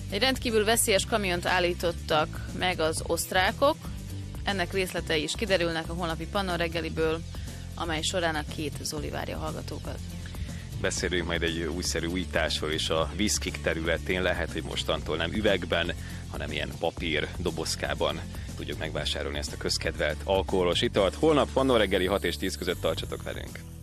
Egy rendkívül veszélyes kamiont állítottak meg az osztrákok, ennek részletei is kiderülnek a holnapi Pannon reggeliből, amely során a két Zoli várja a hallgatókat. Beszélünk majd egy újszerű újításról is a viszkik területén, lehet, hogy mostantól nem üvegben, hanem ilyen papír dobozkában tudjuk megvásárolni ezt a közkedvelt alkoholos italt. Holnap Pannon reggeli 6 és 10 között tartsatok velünk!